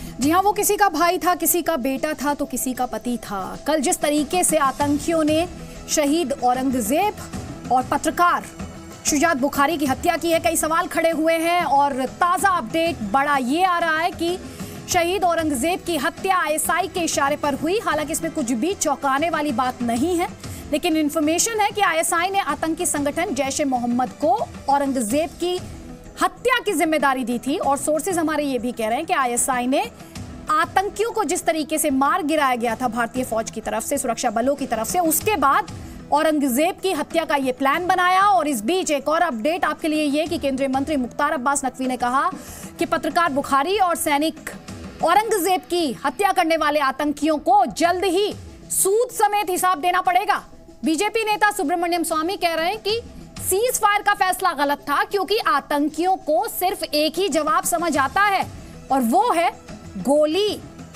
जी हाँ, वो किसी का भाई था, किसी का बेटा था तो किसी का पति था। कल जिस तरीके से आतंकियों ने शहीद औरंगजेब और पत्रकार शुजात बुखारी की हत्या की है, कई सवाल खड़े हुए हैं। और ताजा अपडेट बड़ा ये आ रहा है कि शहीद औरंगजेब की हत्या आईएसआई के इशारे पर हुई। हालांकि इसमें कुछ भी चौंकाने वाली बात नहीं है, लेकिन इंफॉर्मेशन है कि आईएसआई ने आतंकी संगठन जैश ए मोहम्मद को औरंगजेब की हत्या की जिम्मेदारी दी थी। और सोर्सेज हमारे ये भी कह रहे हैं कि आईएसआई ने आतंकियों को जिस तरीके से मार गिराया गया था भारतीय फौज की तरफ से, सुरक्षा बलों की तरफ से, उसके बाद औरंगजेब की हत्या का ये प्लान बनाया। और इस बीच एक और अपडेट आपके लिए ये कि केंद्रीय मंत्री मुख्तार अब्बास नकवी ने कहा कि पत्रकार बुखारी और सैनिक औरंगजेब की हत्या करने वाले आतंकियों को जल्द ही सूद समेत हिसाब देना पड़ेगा। बीजेपी नेता सुब्रमण्यम स्वामी कह रहे हैं कि सीज फायर का फैसला गलत था, क्योंकि आतंकियों को सिर्फ एक ही जवाब समझ आता है और वो है गोली।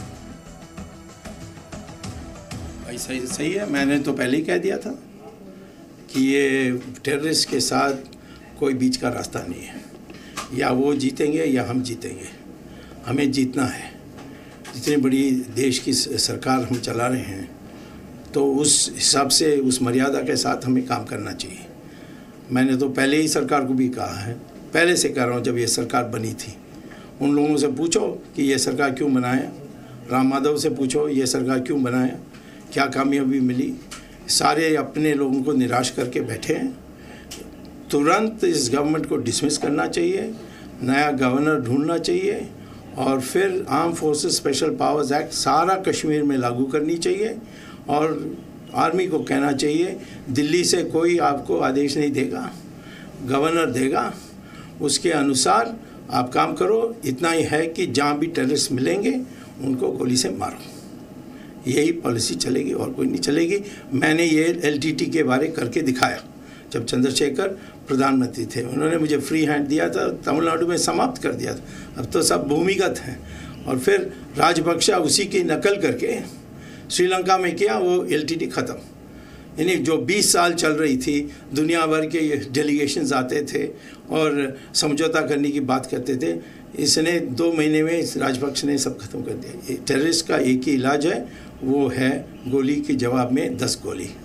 सही है, मैंने तो पहले ही कह दिया था कि ये टेररिस्ट के साथ कोई बीच का रास्ता नहीं है। या वो जीतेंगे या हम जीतेंगे, हमें जीतना है। जितनी बड़ी देश की सरकार हम चला रहे हैं तो उस हिसाब से, उस मर्यादा के साथ हमें काम करना चाहिए। मैंने तो पहले ही सरकार को भी कहा है, पहले से कह रहा हूँ, जब ये सरकार बनी थी उन लोगों से पूछो कि ये सरकार क्यों बनाया, राम माधव से पूछो ये सरकार क्यों बनाया, क्या कामयाबी मिली। सारे अपने लोगों को निराश करके बैठे हैं। तुरंत इस गवर्नमेंट को डिसमिस करना चाहिए, नया गवर्नर ढूंढना चाहिए और फिर arm forces special powers act सारा कश्मीर में लागू करनी चाहिए। और आर्मी को कहना चाहिए दिल्ली से कोई आपको आदेश नहीं देगा, गवर्नर देगा, उसके अनुसार आप काम करो। इतना ही है कि जहाँ भी टेररिस्ट मिलेंगे उनको गोली से मारो, यही पॉलिसी चलेगी और कोई नहीं चलेगी। मैंने ये एलटीटी के बारे करके दिखाया जब चंद्रशेखर प्रधानमंत्री थे, उन्होंने मुझे फ्री हैंड दिया था, तमिलनाडु में समाप्त कर दिया था। अब तो सब भूमिगत हैं। और फिर राजपक्षा उसी की नकल करके श्रीलंका में किया, वो एलटीटी ख़त्म। यानी जो 20 साल चल रही थी, दुनिया भर के डेलीगेशंस आते थे और समझौता करने की बात करते थे, इसने 2 महीने में इस राजपक्ष ने सब खत्म कर दिया। टेररिस्ट का एक ही इलाज है, वो है गोली के जवाब में 10 गोली।